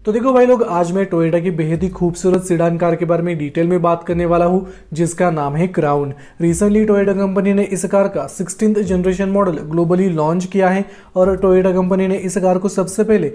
तो देखो भाई लोग, आज मैं टोयोटा की बेहद ही खूबसूरत सेडान कार के बारे में डिटेल में बात करने वाला हूं, जिसका नाम है क्राउन। रिसेंटली टोयोटा कंपनी ने इस कार का 16th generation model globally launch किया है और टोयोटा कंपनी ने इस कार को सबसे पहले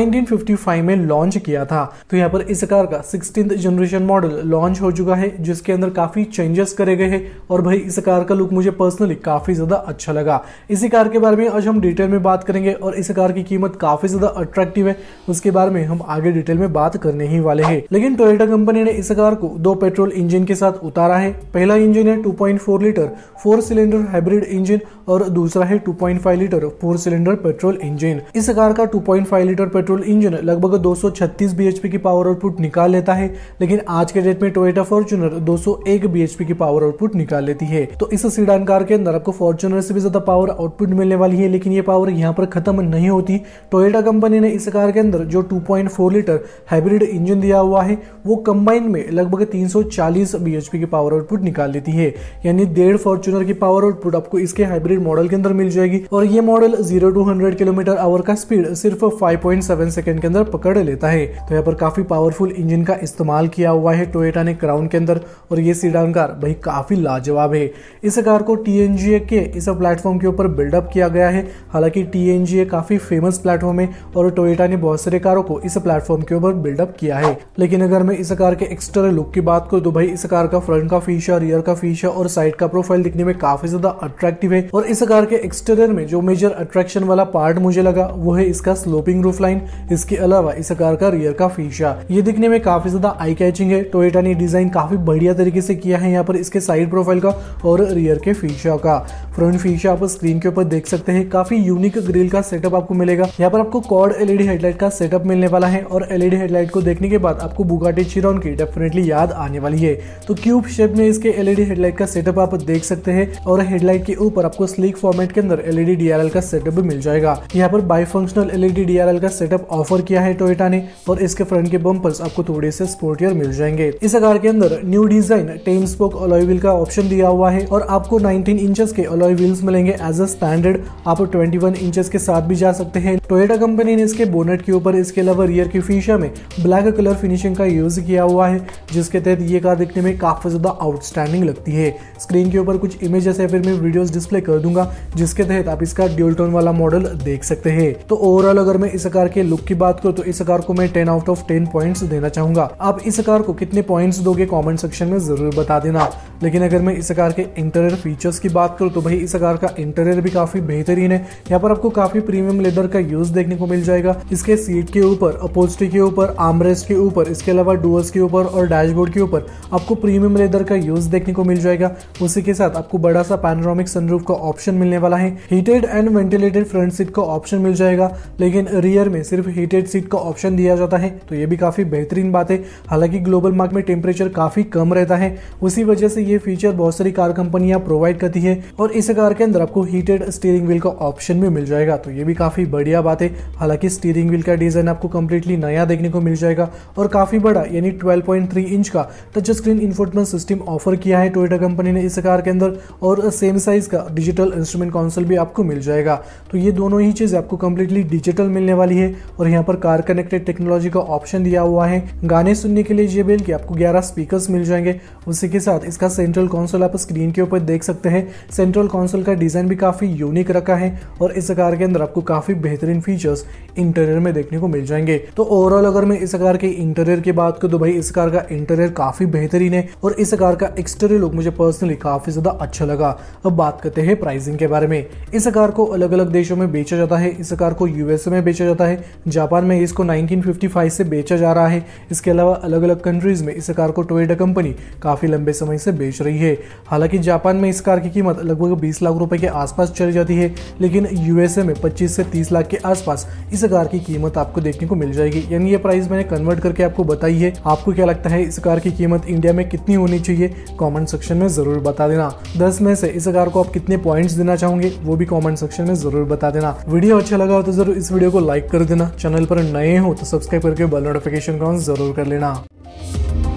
1955 में लॉन्च किया था। तो यहाँ पर इस कार का 16th जनरेशन मॉडल लॉन्च हो चुका है, जिसके अंदर काफी चेंजेस करे गए हैं और भाई इस कार का लुक मुझे पर्सनली काफी ज्यादा अच्छा लगा। इसी कार के बारे में आज हम डिटेल में बात करेंगे और इस कार की कीमत काफी ज्यादा अट्रैक्टिव है, उसके बारे में हम आगे डिटेल में बात करने ही वाले हैं। लेकिन टोयोटा कंपनी ने इस कार को दो पेट्रोल इंजन के साथ उतारा है। पहला इंजन है 2.4 लीटर 4 सिलेंडर हाइब्रिड इंजन और दूसरा है 2.5 लीटर 4 सिलेंडर पेट्रोल इंजन। इस कार का 2.5 लीटर पेट्रोल इंजन लगभग 236 बीएचपी की पावर आउटपुट निकाल लेता है, लेकिन आज के डेट में टोयोटा फॉर्च्यूनर 201 बीएचपी की पावर आउटपुट निकाल लेती है। तो इस सीडान कार के अंदर आपको फॉर्च्यूनर से भी ज्यादा पावर आउटपुट मिलने वाली है, लेकिन ये पावर यहाँ पर खत्म नहीं होती। टोयोटा कंपनी ने इस कार के अंदर जो 2.4 लीटर हाइब्रिड इंजन दिया हुआ है वो कंबाइन में लगभग 340 बीएचपी की पावर आउटपुट निकाल लेती है, यानी 1.5 फॉर्च्यूनर की पावर आउटपुट आपको इसके हाइब्रिड मॉडल के अंदर मिल जाएगी। और ये मॉडल 0 to 100 किलोमीटर आवर का स्पीड सिर्फ 5.7 सेकंड के अंदर पकड़ लेता है। तो यहाँ पर काफी पावरफुल इंजन का इस्तेमाल किया हुआ है टोयोटा ने क्राउन के अंदर, और ये सीडान कार भाई काफी लाजवाब है। इस कार को TNGA के इस प्लेटफॉर्म के ऊपर बिल्डअप किया गया है। हालांकि TNGA काफी फेमस प्लेटफॉर्म है और टोयोटा ने बहुत सारे कारों को इस प्लेटफॉर्म के ऊपर बिल्डअप किया है। लेकिन अगर मैं इस कार के एक्सटर्नल लुक की बात करूं तो भाई इस कार का फ्रंट का फीचर, रियर का फीचर और साइड का प्रोफाइल दिखने में काफी ज्यादा अट्रैक्टिव है। और इस कार के एक्सटीरियर में जो मेजर अट्रैक्शन वाला पार्ट मुझे लगा वो है इसका स्लोपिंग रूफ लाइन। इसके अलावा इस कार का रियर का फीचर ये दिखने में काफी ज्यादा आई कैचिंग है। टोयोटा ने डिजाइन काफी बढ़िया तरीके से किया है यहाँ पर इसके साइड प्रोफाइल का और रियर के फीचर का। फ्रंट फीचर आप स्क्रीन के ऊपर देख सकते हैं, काफी यूनिक ग्रिल का सेटअप आपको मिलेगा। यहाँ पर आपको क्वाड LED हेडलाइट का सेटअप मिलने वाला है और LED हेडलाइट को देखने के बाद आपको बुगाटी चिरॉन की डेफिनेटली याद आने वाली है। तो क्यूब शेप में इसके LED हेडलाइट का सेटअप आप देख सकते हैं और हेडलाइट के ऊपर आपको स्लीक फॉर्मेट के अंदर LED DRL का सेटअप भी मिल जाएगा। यहाँ पर बाईफंक्शनल LED DRL का सेटअप ऑफर किया है टोयोटा ने और इसके फ्रंट के बम्पर्स आपको थोड़े से स्पोर्टियर मिल जाएंगे। इस कार के अंदर new design 10 spoke alloy wheel का ऑप्शन दिया हुआ है और आपको 19 इंचेस के अलॉय व्हील्स मिलेंगे एज अ स्टैंडर्ड। आप 21 इंचेस के साथ भी जा सकते हैं। टोयोटा कंपनी ने इसके बोनेट के ऊपर इसके अलावा रियर की फीचर में ब्लैक कलर फिनिशिंग का यूज किया हुआ है, जिसके तहत ये कार दिखने में काफी ज्यादा आउटस्टैंडिंग लगती है। स्क्रीन के ऊपर कुछ इमेजेस है, फिर मैं वीडियोस डिस्प्ले कर दूंगा जिसके तहत आप इसका ड्यूल टोन वाला मॉडल देख सकते हैं। तो ओवरऑल अगर मैं इस कार के लुक की बात करूं तो इस कार को मैं 10 आउट ऑफ 10 पॉइंट्स देना चाहूंगा। आप इस कार को कितने पॉइंट्स दोगे कमेंट सेक्शन में जरूर बता देना। लेकिन अगर मैं इस कार के इंटीरियर फीचर्स की बात करूं तो भाई इस कार का इंटीरियर भी काफी बेहतरीन है। यहाँ पर आपको काफी प्रीमियम लेदर का यूज देखने को मिल जाएगा। इसके सीट के ऊपर, अपहोल्स्ट्री के ऊपर, आर्मरेस्ट के ऊपर, इसके अलावा डोर्स के ऊपर और डैशबोर्ड के ऊपर आपको प्रीमियम लेदर का यूज देखने को मिल जाएगा। उसी के साथ आपको बड़ा सा पैनोरामिक सनरूफ का ऑप्शन मिलने वाला है। Heated and ventilated front seat का ऑप्शन मिल जाएगा, लेकिन रियर में सिर्फ हीटेड सीट का ऑप्शन दिया जाता है, तो ये भी काफी बेहतरीन बात है। हालांकि ग्लोबल मार्केट में टेम्परेचर काफी कम रहता है, उसी वजह से ये फीचर बहुत सारी कार कंपनियां प्रोवाइड करती है। और इस कार के अंदर आपको हीटेड स्टीयरिंग व्हील का ऑप्शन भी मिल जाएगा, तो ये भी काफी बढ़िया बात है। हालांकि स्टीयरिंग व्हील का डिजाइन आपको कंप्लीटली नया देखने को मिल जाएगा और काफी बड़ा यानी 12.3 इंच का touch screen infotainment system offer किया है टोयोटा कंपनी ने इस कार के अंदर, और सेम साइज का डिजिटल इंस्ट्रूमेंट कंसोल भी आपको मिल जाएगा। तो ये दोनों ही चीज आपको कंप्लीटली डिजिटल मिलने वाली है। और यहाँ पर कार कनेक्टेड टेक्नोलॉजी का ऑप्शन दिया हुआ है। गाने सुनने के लिए JBL के आपको 11 स्पीकर्स मिल जाएंगे। उसी के साथ इसका सेंट्रल कंसोल आप स्क्रीन के ऊपर देख सकते हैं। सेंट्रल कंसोल का डिजाइन भी काफी यूनिक रखा है और इस कार के अंदर आपको काफी बेहतरीन फीचर्स इंटीरियर में देखने को मिल जाएंगे। तो ओवरऑल अगर मैं इस कार के इंटीरियर की बात करूं तो भाई इस कार का इंटीरियर काफी बेहतरीन है और इस कार का एक्सटीरियर लुक मुझे पर्सनली काफी ज्यादा अच्छा लगा। अब बात करते हैं प्राइसिंग के बारे में। इस कार को अलग अलग देशों में बेचा जाता है। इस कार को USA में बेचा जाता है, जापान में इसको 1955 से बेचा जा रहा है। इसके अलावा अलग अलग कंट्रीज में इस कार को टोयोटा कंपनी काफी लंबे समय से बेच रही है। हालांकि जापान में इस कार की कीमत लगभग 20 लाख रुपए के आसपास चली जाती है, लेकिन USA में 25 से 30 लाख के आसपास इस कार की कीमत आपको देखने को मिल जाएगी। यानी ये प्राइस मैंने कन्वर्ट करके आपको बताई है। आपको क्या लगता है इस कार की कीमत इंडिया में कितनी होनी चाहिए कमेंट सेक्शन में जरूर बता देना। 10 में से इस कार को आप कितने पॉइंट्स देना चाहोगे वो भी कमेंट सेक्शन में जरूर बता देना। वीडियो अच्छा लगा हो तो जरूर इस वीडियो को लाइक कर देना। चैनल पर नए हो तो सब्सक्राइब करके बेल नोटिफिकेशन को जरूर कर लेना।